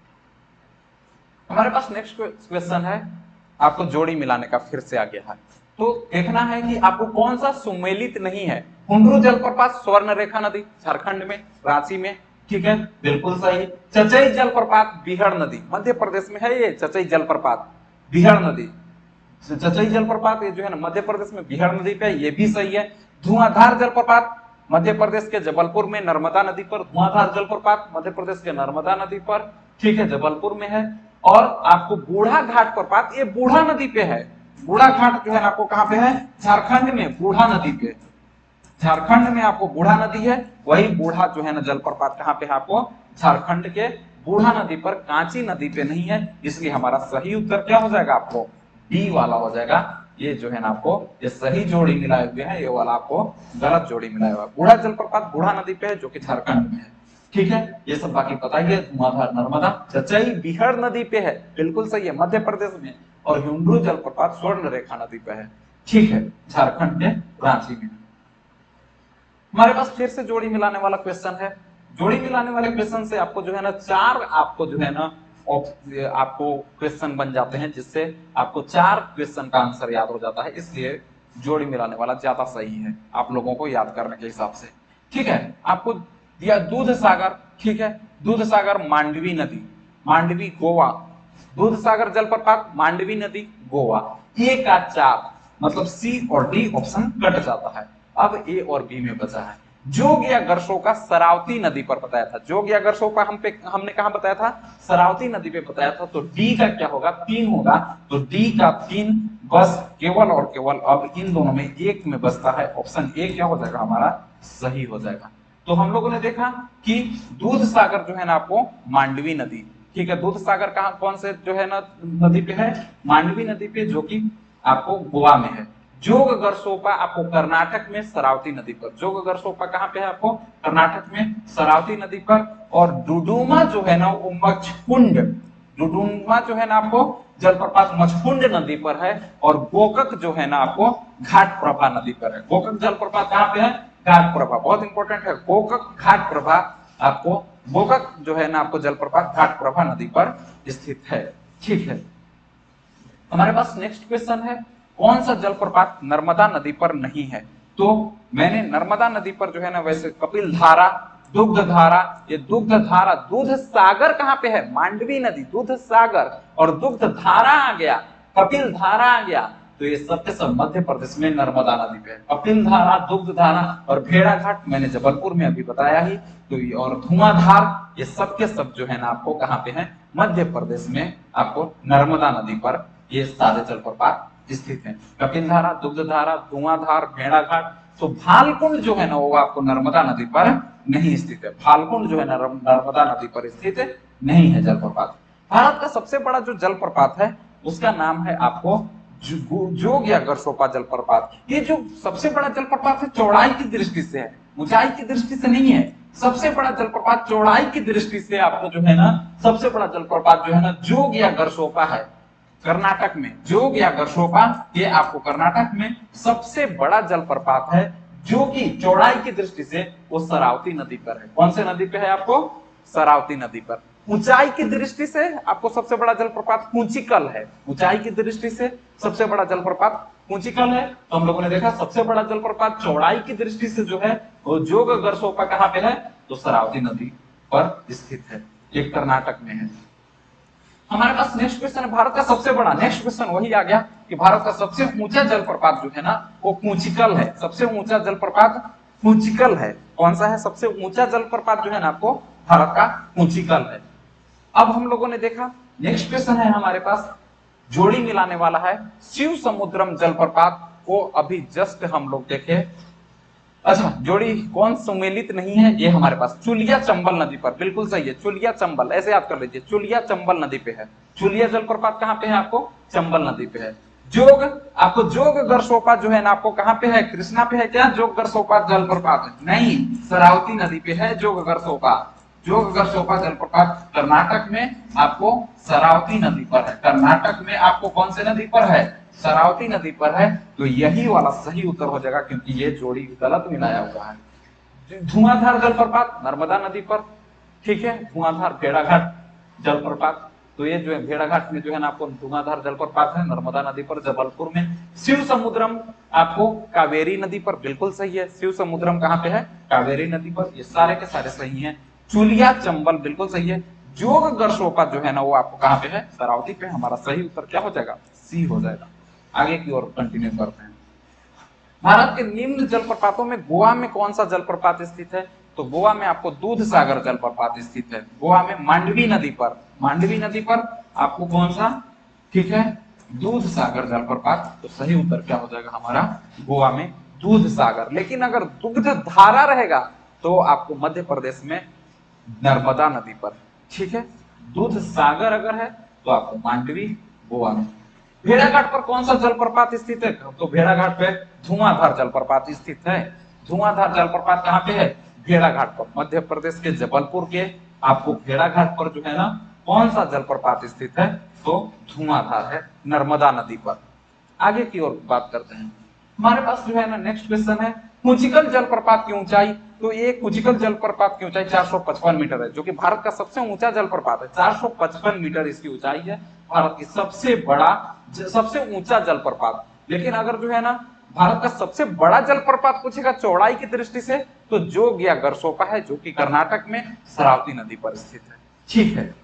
Speaker 1: हमारे पास नेक्स्ट क्वेश्चन है, आपको जोड़ी मिलाने का फिर से आ गया है। तो देखना है कि आपको कौन सा सुमेलित नहीं है। हुंड्रू जलप्रपात स्वर्ण रेखा नदी झारखंड में, रांची में, ठीक है, बिल्कुल सही। चचई जलप्रपात बिहड़ नदी मध्य प्रदेश में है, ये चचई जलप्रपात बिहड़ नदी, चचई जलप्रपात ये जो है ना मध्य प्रदेश में बिहड़ नदी पे, ये भी सही है। धुआंधार जलप्रपात मध्य प्रदेश के जबलपुर में नर्मदा नदी पर, धुआंधार जलप्रपात मध्य प्रदेश के नर्मदा नदी पर, ठीक है, जबलपुर में है। और आपको बूढ़ा घाट प्रपात, ये बूढ़ा नदी पे है, बूढ़ा घाट जो है आपको कहां पे है, झारखंड में बूढ़ा नदी पे, झारखंड में आपको बूढ़ा नदी है, वही बूढ़ा जो है ना जलप्रपात कहां पे है आपको, झारखंड के बूढ़ा नदी पर, कांची नदी पे नहीं है, इसलिए हमारा सही उत्तर क्या हो जाएगा आपको, डी वाला हो जाएगा। ये जो है ना आपको ये सही जोड़ी मिलाए हुए हैं, ये वाला आपको गलत जोड़ी मिलाया हुआ है। बूढ़ा जलप्रपात बूढ़ा नदी पे है जो कि झारखंड में है, ठीक है, ये सब बाकी बताइए। धुआंधार नर्मदा चचई बिहड़ नदी पे है, बिल्कुल सही है, मध्य प्रदेश में। और हुंड्रू जलप्रपात स्वर्ण रेखा नदी पे है, ठीक है, झारखंड के रांची में। हमारे पास फिर से जोड़ी मिलाने वाला क्वेश्चन है। जोड़ी मिलाने वाले क्वेश्चन से आपको जो है ना चार आपको जो है ना आपको क्वेश्चन बन जाते हैं, जिससे आपको चार क्वेश्चन का आंसर याद हो जाता है, इसलिए जोड़ी मिलाने वाला ज्यादा सही है आप लोगों को याद करने के हिसाब से, ठीक है। आपको दिया दूध सागर, ठीक है, दूध सागर मांडवी नदी, मांडवी गोवा, दूध सागर जलप्रपात मांडवी नदी गोवा, ए का चार मतलब सी और डी ऑप्शन कट जाता है। अब ए और बी में बचा है। जोग या गरसोका सरावती नदी पर बताया था, जोग या गरसोका हम पे हमने कहा बताया था, सरावती नदी पे बताया था, तो डी का क्या होगा, तीन होगा, तो डी का तीन बस केवल और केवल अब इन दोनों में एक में बचता है, ऑप्शन ए क्या हो जाएगा हमारा सही हो जाएगा। तो हम लोगों ने देखा कि दूध सागर जो है ना आपको मांडवी नदी, ठीक है, दूध सागर कहाँ कौन से जो है ना नदी पे है, मांडवी नदी पे, जो कि आपको गोवा में है। जोग गरसोपा आपको कर्नाटक में सरावती नदी पर, जोग गरसोपा कहां पे है आपको, कर्नाटक में सरावती नदी पर। और डुडुमा जो है ना वो मचकुंड, डुडुमा जो है ना आपको जलप्रपात मचकुंड नदी पर है। और गोकक जो है ना आपको घाट प्रभा नदी पर है। गोकक जलप्रपात कहां पे है, घाट प्रभा, बहुत इंपॉर्टेंट है, गोकक घाट प्रभा आपको, गोकक जो है ना आपको जलप्रपात घाट प्रभा नदी पर स्थित है, ठीक है। हमारे पास नेक्स्ट क्वेश्चन है, कौन सा जलप्रपात नर्मदा नदी पर नहीं है। तो मैंने नर्मदा नदी पर जो है ना वैसे कपिल धारा, दुग्ध धारा, ये दुग्ध धारा, दूध सागर कहां पे है, मांडवी नदी, दूध सागर और दुग्ध धारा आ गया, कपिल धारा आ गया, तो ये सब के सब मध्य प्रदेश में नर्मदा नदी पे है। कपिल धारा, दुग्ध धारा और भेड़ा घाट मैंने जबलपुर में अभी बताया ही, तो ये और धुआंधार ये सब के सब जो है ना आपको कहां पे है, मध्य प्रदेश में आपको नर्मदा नदी पर ये सारे जलप्रपात स्थित है। कपिल धारा, दुग्ध धारा, धुआंधार, भेड़ा घाट। तो भालकुंड जो है ना वो आपको नर्मदा नदी पर नहीं स्थित है, भालकुंड जो है ना नर्मदा नदी पर स्थित नहीं है जलप्रपात। भारत का सबसे बड़ा जो जलप्रपात है उसका नाम है आपको जोग या गरसोपा जलप्रपात। ये जो सबसे बड़ा जलप्रपात है चौड़ाई की दृष्टि से है, ऊंचाई की दृष्टि से नहीं है। सबसे बड़ा जलप्रपात चौड़ाई की दृष्टि से आपको जो है ना सबसे बड़ा जलप्रपात जो है ना जोग या गरसोपा है, कर्नाटक में। जोग या गरसोपा ये आपको कर्नाटक में सबसे बड़ा जलप्रपात है, जो कि चौड़ाई की दृष्टि से वो सरावती नदी पर है। कौन से नदी पे है आपको, सरावती नदी पर। ऊंचाई की दृष्टि से आपको सबसे बड़ा जलप्रपात कुंचिकल है, ऊंचाई की दृष्टि से सबसे बड़ा जलप्रपात कुंचिकल है। तो हम लोगों ने देखा सबसे बड़ा जलप्रपात चौड़ाई की दृष्टि से जो है वो जोग गरसोपा कहां पे है, तो सरावती नदी पर स्थित है, ये कर्नाटक में है। हमारे पास नेक्स्ट क्वेश्चन है, भारत का सबसे बड़ा, नेक्स्ट क्वेश्चन वही आ गया कि भारत का सबसे ऊंचा जलप्रपात जो है ना वो कुंचिकल है। सबसे ऊंचा जलप्रपात कुंचिकल है। कौन सा है सबसे ऊंचा जलप्रपात जो है ना आपको भारत का कुंचिकल है। अब हम लोगों ने देखा नेक्स्ट क्वेश्चन है हमारे पास जोड़ी मिलाने वाला है, शिव समुद्रम जलप्रपात को अभी जस्ट हम लोग देखे। अच्छा, जोड़ी कौन सम्मिलित नहीं है, ये हमारे पास चुलिया चंबल नदी पर, बिल्कुल सही है, चुलिया चंबल, ऐसे याद कर लीजिए, चुलिया चंबल नदी पे है। चुलिया जलप्रपात कहां पे है आपको, चंबल नदी पे है। जोग आपको जोग गरसोपा जो है ना आपको कहां पे है, कृष्णा पे है क्या जोग गरसोपा जलप्रपात, नहीं, सरावती नदी पे है जोग गरसोपा। जोग गरसोपा जलप्रपात कर्नाटक में आपको सरावती नदी पर है, कर्नाटक में आपको कौन से नदी पर है, सरावती नदी पर है। तो यही वाला सही उत्तर हो जाएगा, क्योंकि ये जोड़ी गलत मिलाया हुआ है। धुआंधार जलप्रपात नर्मदा नदी पर, ठीक है, धुआंधार भेड़ाघाट जलप्रपात तो ये जो है भेड़ाघाट में जो है ना आपको धुआंधार जलप्रपात है नर्मदा नदी पर जबलपुर में। शिव समुद्रम आपको कावेरी नदी पर, बिल्कुल सही है। शिव समुद्रम कहाँ पे है? कावेरी नदी पर। ये सारे के सारे सही हैं। चुलिया चंबल बिल्कुल सही है। जोग गरसोपा जो है ना वो आपको कहाँ पे है? शरावती पे। हमारा सही उत्तर क्या हो जाएगा? सी हो जाएगा। आगे की ओर कंटिन्यू करते हैं। भारत के निम्न जलप्रपातों में गोवा में कौन सा जलप्रपात स्थित है? तो गोवा में आपको दूध सागर जलप्रपात स्थित है। गोवा में मांडवी नदी पर, मांडवी नदी पर आपको कौन सा? ठीक है, दूध सागर जलप्रपात। तो सही उत्तर क्या हो जाएगा हमारा? गोवा में दूध सागर। लेकिन अगर दुग्ध धारा रहेगा तो आपको मध्य प्रदेश में नर्मदा नदी पर। ठीक है, दूध सागर अगर है तो आपको मांडवी गोवा में। भेड़ाघाट पर कौन सा जलप्रपात स्थित है? तो भेड़ाघाट पे धुआंधार जलप्रपात स्थित है। धुआंधार जलप्रपात कहाँ पे है? भेड़ाघाट पर। मध्य प्रदेश के जबलपुर के आपको भेड़ाघाट पर जो है ना कौन सा जलप्रपात स्थित है? तो धुआंधार है नर्मदा नदी पर। आगे की ओर बात करते हैं। हमारे पास जो है ना नेक्स्ट क्वेश्चन है, कुचिकल जलप्रपात की ऊंचाई। तो ये कुचिकल जलप्रपात की ऊंचाई चार सौ पचपन मीटर है, जो कि भारत का सबसे ऊंचा जलप्रपात है। चार सौ पचपन मीटर इसकी ऊंचाई है, भारत की सबसे बड़ा सबसे ऊंचा जलप्रपात। लेकिन अगर जो है ना भारत का सबसे बड़ा जलप्रपात पूछेगा चौड़ाई की दृष्टि से तो जोग या गरसोपा है, जो कि कर्नाटक में शरावती नदी पर स्थित है। ठीक है,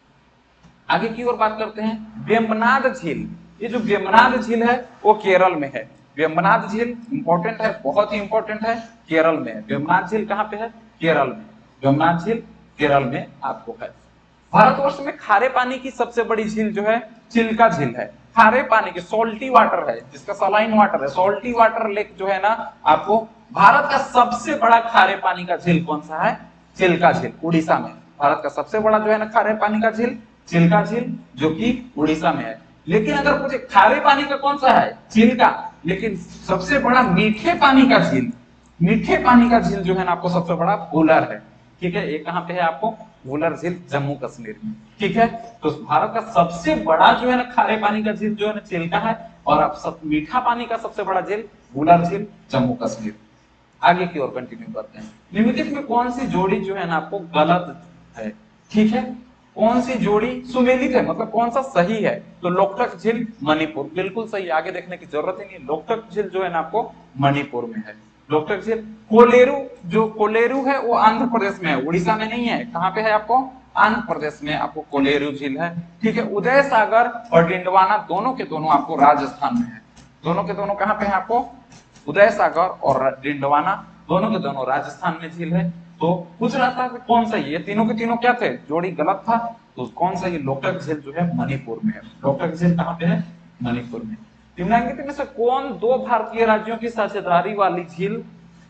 Speaker 1: आगे की ओर बात करते हैं। वेम्बनाड झील, ये जो वेम्बनाड झील है वो केरल में है। वेम्बनाड झील इंपॉर्टेंट है, बहुत ही इंपॉर्टेंट है, केरल में है। वेम्बनाड झील कहाँ पे है? केरल में। वेम्बनाड झील केरल में आपको है। भारतवर्ष में खारे पानी की सबसे बड़ी झील जो है चिल्का झील है। खारे पानी की, सोल्टी वाटर है, जिसका सलाइन वाटर है, सोल्टी वाटर लेक जो है ना आपको भारत का सबसे बड़ा खारे पानी का झील कौन सा है? चिल्का झील, उड़ीसा में। भारत का सबसे बड़ा जो है ना खारे पानी का झील चिल्का झील, जो कि उड़ीसा में है। लेकिन अगर पूछे खारे पानी का कौन सा है? चिल्का। लेकिन सबसे बड़ा मीठे पानी का झील, मीठे पानी का झील जो है ना आपको सबसे बड़ा वुलर है। ठीक है, ये कहाँ पे है आपको? वुलर झील जम्मू कश्मीर में। ठीक है, तो भारत का सबसे बड़ा जो है ना खारे पानी का झील जो है ना चिल्का है, और आप सब मीठा पानी का सबसे बड़ा झील वुलर झील जम्मू कश्मीर। आगे की ओर कंटिन्यू करते हैं। निम्नलिखित में कौन सी जोड़ी जो है ना आपको गलत है? ठीक है, कौन सी जोड़ी सुमेलित है, मतलब कौन सा सही है? तो लोकटक झील मणिपुर, बिल्कुल सही, आगे देखने की जरूरत ही नहीं। लोकटक झील जो है ना आपको मणिपुर में है। लोकटक झील। कोलेरू, जो कोलेरू है वो आंध्र प्रदेश में है, उड़ीसा में नहीं है। कहाँ पे है आपको? आंध्र प्रदेश में आपको कोलेरू झील है। ठीक है, उदय सागर और डिंडवाना दोनों के दोनों आपको राजस्थान में है। दोनों के दोनों कहाँ पे है आपको? उदय सागर और डिंडवाना दोनों के दोनों राजस्थान में झील है। तो पूछ रहा था कि कौन सा? ये तीनों के तीनों क्या थे? जोड़ी गलत था। तो कौन सा? ये लोकटक झील जो है मणिपुर में है। लोकटक झील कहाँ पे है? मणिपुर में। निम्नलिखित में से कौन दो भारतीय राज्यों की साझेदारी वाली झील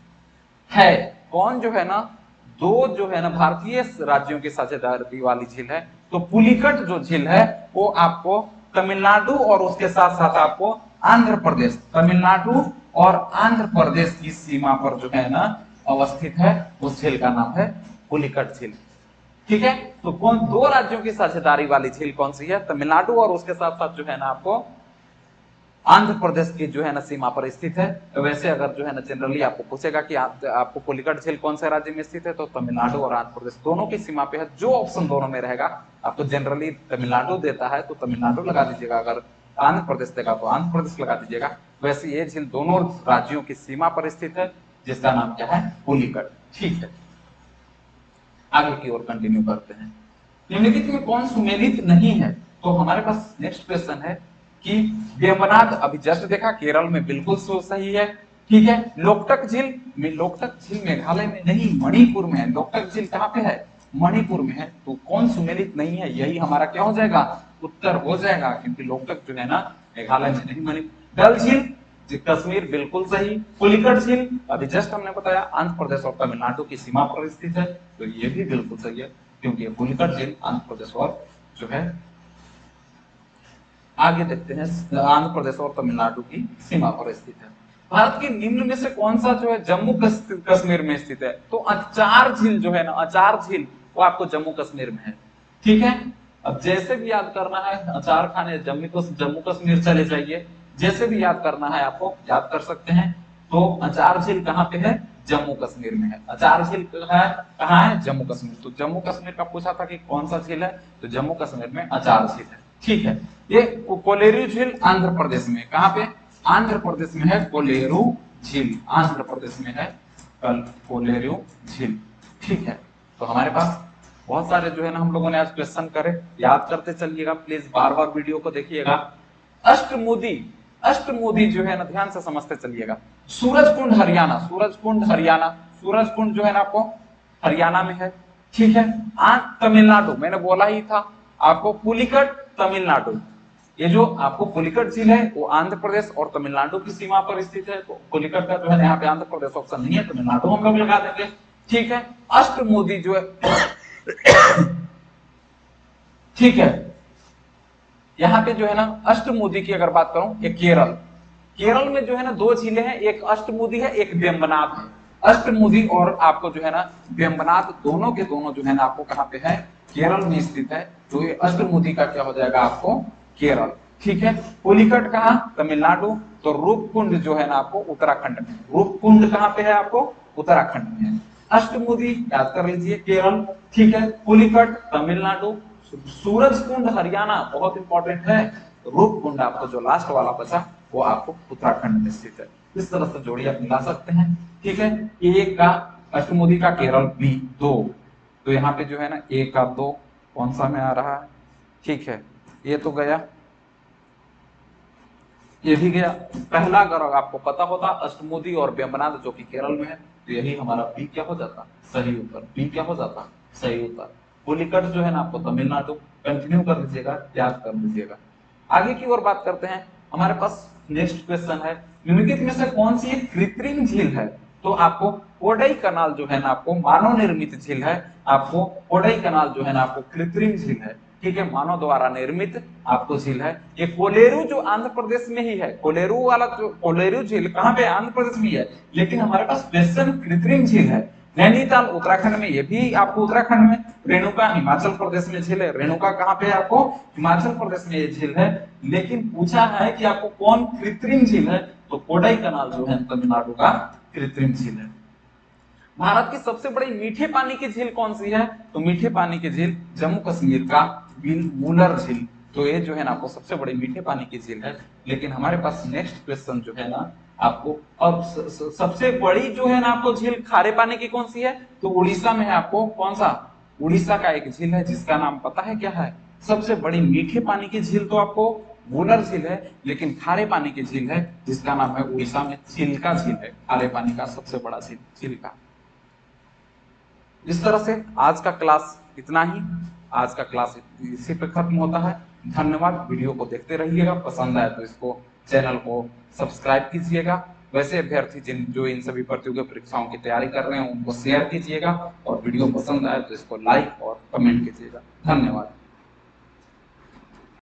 Speaker 1: है? कौन जो है ना दो जो है ना भारतीय राज्यों की साझेदारी वाली झील है? तो पुलिकट जो झील है वो आपको तमिलनाडु और उसके साथ साथ आपको आंध्र प्रदेश, तमिलनाडु और आंध्र प्रदेश की सीमा पर जो है ना अवस्थित है। उस झील का नाम है पुलिकट झील। ठीक है, तो कौन दो राज्यों की साझेदारी वाली झील कौन सी है? तमिलनाडु और उसके साथ साथ जो है ना आपको आंध्र प्रदेश की जो है ना सीमा पर स्थित है। तो वैसे अगर जो है ना जनरली आपको पूछेगा कि आप, आपको पुलिकट झील कौन से राज्य में स्थित है, तो तमिलनाडु और आंध्र प्रदेश दोनों की सीमा पे है। जो ऑप्शन दोनों में रहेगा, आपको जनरली तमिलनाडु देता है तो तमिलनाडु लगा दीजिएगा, अगर आंध्र प्रदेश देगा तो आंध्र प्रदेश लगा दीजिएगा। वैसे ये झील दोनों राज्यों की सीमा पर स्थित है, जिसका नाम क्या है? पुलिकट। ठीक है, आगे की ओर कंटिन्यू करते हैं। निम्नलिखित में कौन सुमेलित नहीं है? तो हमारे पास नेक्स्ट क्वेश्चन है कि वेम्बनाड, अभी जस्ट देखा केरल में, बिल्कुल सही है। ठीक है, लोकटक झील में, लोकटक झील मेघालय में नहीं मणिपुर में है। लोकटक झील कहाँ पे है? मणिपुर में है। तो कौन सुमेलित नहीं है? यही हमारा क्या हो जाएगा? उत्तर हो जाएगा, क्योंकि लोकटक जो है ना मेघालय में नहीं मणिपुर। डल झील कश्मीर, बिल्कुल सही। पुलिकट झील अभी जस्ट हमने बताया आंध्र प्रदेश और तमिलनाडु की सीमा पर स्थित है, तो ये भी बिल्कुल सही है, क्योंकि पुलिकट झील आंध्र प्रदेश और जो है आगे देखते हैं आंध्र प्रदेश और तमिलनाडु की सीमा पर स्थित है। भारत के निम्न में से कौन सा जो है जम्मू कश्मीर में स्थित है? तो अचार झील जो है ना, अचार झील वो आपको जम्मू कश्मीर में है। ठीक है, अब जैसे भी याद करना है अचार खाने जम्मू जम्मू कश्मीर चले जाइए, जैसे भी याद करना है आपको याद कर सकते हैं। तो अचार झील कहाँ पे है? जम्मू कश्मीर में है। अचार झील है कहाँ है? जम्मू कश्मीर। तो जम्मू कश्मीर का पूछा था कि कौन सा झील है, तो जम्मू कश्मीर में अचार झील है। ठीक है, ये कोलेरू झील आंध्र प्रदेश में, कहाँ पे? आंध्र प्रदेश में है कोलेरू झील, आंध्र प्रदेश में है कोलेरू झील। ठीक है, तो हमारे पास बहुत सारे जो है ना हम लोगों ने आज क्वेश्चन करे, याद करते चलिएगा, प्लीज बार बार वीडियो को देखिएगा। अष्टमुदी, अष्टमुदी जो है ना ध्यान से समझते चलिएगा। सूरजकुंड हरियाणा, सूरजकुंड हरियाणा, सूरजकुंड जो है ना आपको हरियाणा में है। ठीक है, आज तमिलनाडु, मैंने बोला ही था आपको, पुलिकट तमिलनाडु। ये जो आपको पुलिकट झील है वो आंध्र प्रदेश और तमिलनाडु की सीमा पर स्थित है। तो पुलिकट का जो है यहाँ पे आंध्र प्रदेश ऑप्शन नहीं है, तमिलनाडु हम लोग लगा देंगे। ठीक है, अष्टमुदी जो है ठीक है, यहाँ पे जो है ना अष्टमुदी की अगर बात करूं, ये केरल, केरल में जो है ना दो झीलें हैं, एक अष्टमुदी है, एक वेम्बनाड है। अष्टमुदी और आपको जो है ना वेम्बनाड दोनों के दोनों जो है ना आपको कहाँ पे है? केरल में स्थित है। तो ये अष्टमुदी का क्या हो जाएगा आपको? केरल। ठीक है, पुलिकट कहाँ? तमिलनाडु। तो रूपकुंड जो है ना आपको उत्तराखंड में, रूपकुंड कहाँ पे है आपको? उत्तराखंड में है। अष्टमुदी याद कर लीजिए केरल। ठीक है, पुलिकट तमिलनाडु, सूरजकुंड हरियाणा बहुत इंपॉर्टेंट है, रूपकुंड आपको जो लास्ट वाला बचा वो आपको उत्तराखंड में स्थित है। इस तरह से जोड़ी आप मिला सकते हैं। ठीक है, एक का अष्टमुदी का केरल, बी दो, तो यहाँ पे जो है ना एक का दो कौन सा में आ रहा है? ठीक है, ये तो गया, ये भी गया। पहला अगर आपको पता होता अष्टमुदी और वेम्बनाड जो कि केरल में है, तो यही हमारा बी क्या हो जाता? सही उत्तर। बी क्या हो जाता? सही उत्तर। पुलिकट जो है ना आपको तमिलनाडु। कंटिन्यू कर लीजिएगा, याद कर लीजिएगा। आगे की ओर बात करते हैं, हमारे पास नेक्स्ट क्वेश्चन है, निम्नलिखित में से कौन सी एक कृत्रिम झील है? तो आपको कोडई कनाल जो है ना आपको मानव निर्मित झील है, आपको कोडई कनाल जो है ना आपको कृत्रिम झील है। ठीक है, मानव द्वारा निर्मित आपको झील है। ये कोलेरू जो आंध्र प्रदेश में ही है, कोलेरू वाला जो कोलेरू झील कहाँ पे? आंध्र प्रदेश में है, लेकिन हमारे पास क्वेश्चन कृत्रिम झील है। नैनीताल उत्तराखंड में, ये भी आपको उत्तराखंड में। रेणुका हिमाचल प्रदेश में झील है, रेणुका कहाँ पे है आपको? हिमाचल प्रदेश में ये झील है। लेकिन पूछा है कि आपको कौन कृत्रिम झील है, तो कोडई कनाल जो है तमिलनाडु का कृत्रिम झील है। भारत की सबसे बड़ी मीठे पानी की झील कौन सी है? तो मीठे पानी की झील जम्मू कश्मीर का वुलर झील। तो ये जो है ना आपको सबसे बड़ी मीठे पानी की झील है। लेकिन हमारे पास नेक्स्ट क्वेश्चन जो है ना आपको, अब स, स, सबसे बड़ी जो है ना आपको झील खारे पानी की कौन सी है? तो उड़ीसा में है। आपको कौन सा? उड़ीसा का एक झील है जिसका नाम पता है क्या है? सबसे बड़ी मीठे पानी की झील तो आपको वुलर झील है, लेकिन खारे पानी की झील है जिसका नाम है उड़ीसा में चिल्का झील है। खारे पानी का सबसे बड़ा झील चिल्का। इस तरह से आज का क्लास इतना ही, आज का क्लास इसी पे खत्म होता है। धन्यवाद। वीडियो को देखते रहिएगा, पसंद आए तो इसको चैनल को सब्सक्राइब कीजिएगा। वैसे अभ्यर्थी जिन जो इन सभी प्रतियोगी परीक्षाओं की तैयारी कर रहे हैं उनको शेयर कीजिएगा, और वीडियो पसंद आए तो इसको लाइक और कमेंट कीजिएगा। धन्यवाद।